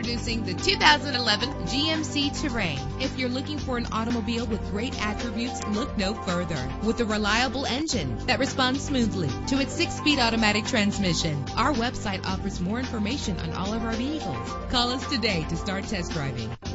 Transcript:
Introducing the 2011 GMC Terrain. If you're looking for an automobile with great attributes, look no further. With a reliable engine that responds smoothly to its 6-speed automatic transmission, our website offers more information on all of our vehicles. Call us today to start test driving.